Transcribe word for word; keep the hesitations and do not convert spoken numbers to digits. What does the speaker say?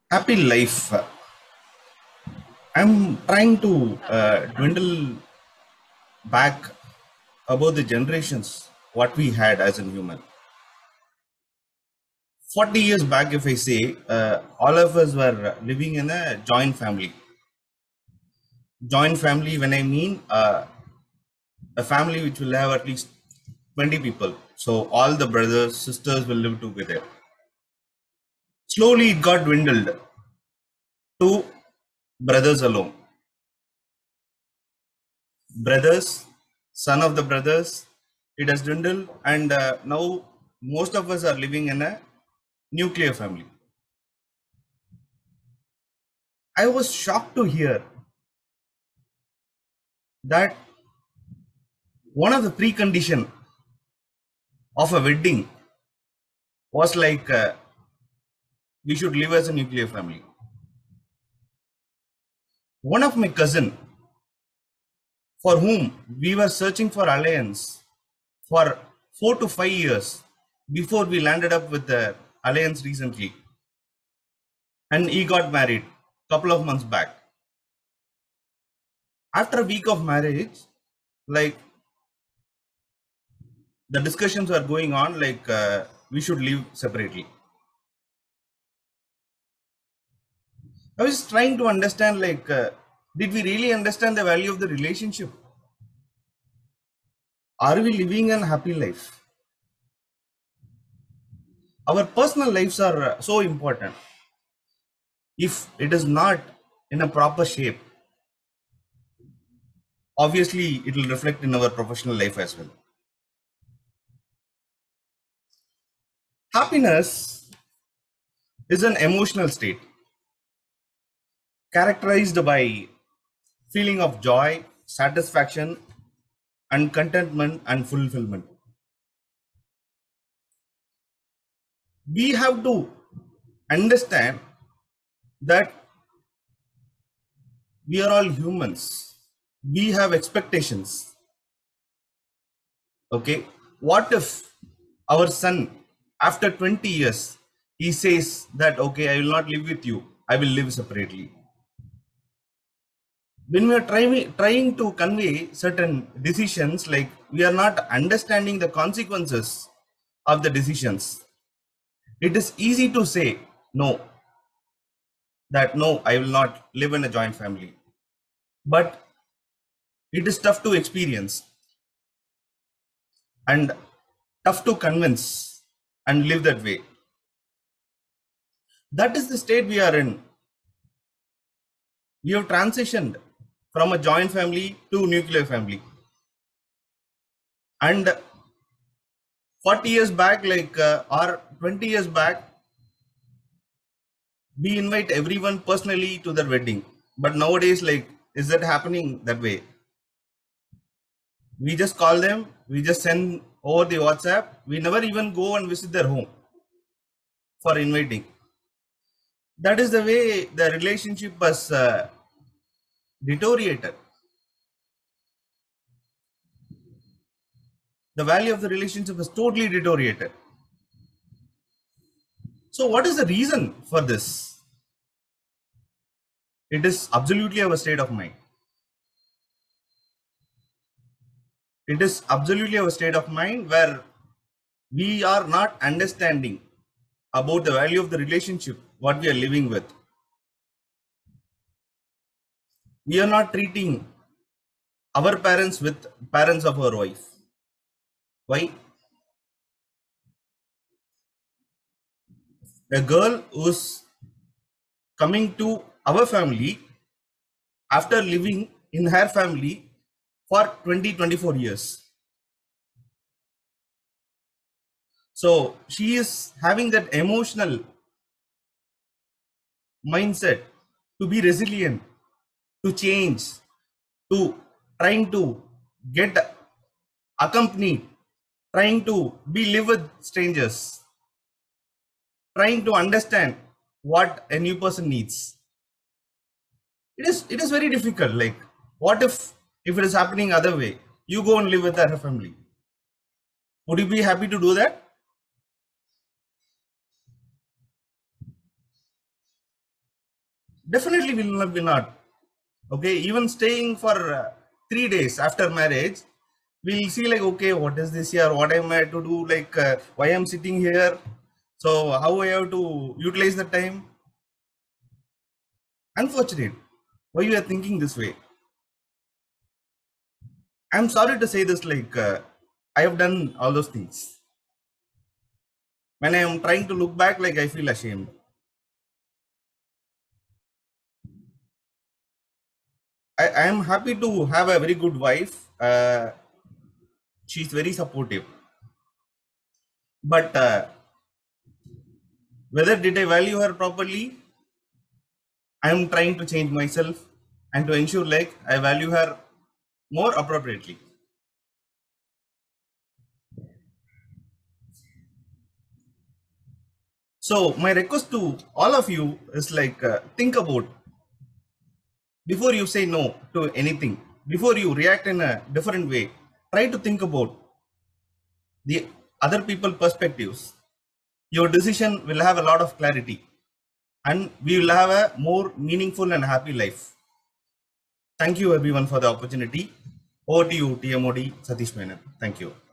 Happy life. I'm trying to uh, dwindle back about the generations what we had as a human. forty years back, if I say, uh, all of us were living in a joint family. Joint family, when I mean uh, a family which will have at least twenty people. So all the brothers, sisters will live together. Slowly, it got dwindled to brothers alone. Brothers, son of the brothers, it has dwindled, and uh, now most of us are living in a nuclear family. I was shocked to hear that one of the precondition of a wedding was like uh, we should live as a nuclear family. One of my cousin, for whom we were searching for alliance for four to five years before we landed up with the alliance recently, and he got married couple of months back. After a week of marriage, like the discussions were going on, like uh, we should live separately. I was trying to understand, like, uh, did we really understand the value of the relationship? Are we living a happy life? Our personal lives are uh, so important. If it is not in a proper shape, obviously it will reflect in our professional life as well. Happiness is an emotional state characterized by feeling of joy, satisfaction, and contentment and fulfillment. We have to understand that we are all humans. We have expectations. Okay. What if our son, after twenty years, he says that, okay, I will not live with you, I will live separately. When we are trying, trying to convey certain decisions, like we are not understanding the consequences of the decisions, it is easy to say no, that no, I will not live in a joint family. But it is tough to experience and tough to convince and live that way. That is the state we are in. We have transitioned from a joint family to nuclear family. And forty years back, like uh, or twenty years back, we invite everyone personally to their wedding. But nowadays, like, is that happening that way? We just call them, we just send over the WhatsApp. We never even go and visit their home for inviting. That is the way the relationship was uh, deteriorated. The value of the relationship was totally deteriorated. So, what is the reason for this? It is absolutely our state of mind. It is absolutely our state of mind where we are not understanding about the value of the relationship, what we are living with. We are not treating our parents with parents of our wife. Why? A girl who's coming to our family after living in her family for twenty to twenty-four years. So she is having that emotional mindset to be resilient, to change, to trying to get accompanied, trying to be live with strangers, trying to understand what a new person needs. It is it is very difficult. Like, what if if it is happening other way? You go and live with her family. Would you be happy to do that? Definitely will not be not. Okay, even staying for uh, three days after marriage, we'll see like, okay, what is this here? What am I to do? Like, uh, why I'm sitting here? So how I have to utilize the time? Unfortunate. Why you are thinking this way? I'm sorry to say this, like, uh, I have done all those things. When I am trying to look back, like, I feel ashamed. I, I am happy to have a very good wife. Uh, she's very supportive. But uh, whether did I value her properly? I am trying to change myself and to ensure like I value her more appropriately. So my request to all of you is like, uh, think about before you say no to anything, before you react in a different way, try to think about the other people perspectives. Your decision will have a lot of clarity and we will have a more meaningful and happy life. Thank you everyone for the opportunity. Over to you, T M O D Satish Menon. Thank you.